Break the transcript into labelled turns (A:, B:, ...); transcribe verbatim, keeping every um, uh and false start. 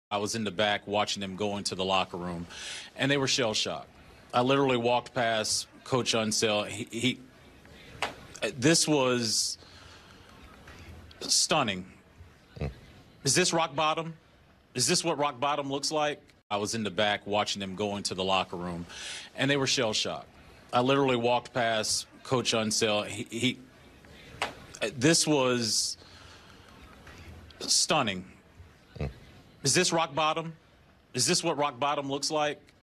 A: I was in the back watching them go into the locker room, and they were shell-shocked. I literally walked past Coach Unseld. He, he, this was stunning. Mm. Is this rock bottom? Is this what rock bottom looks like? I was in the back watching them go into the locker room, and they were shell-shocked. I literally walked past Coach Unseld. He, he, this was stunning. Mm. Is this rock bottom? Is this what rock bottom looks like?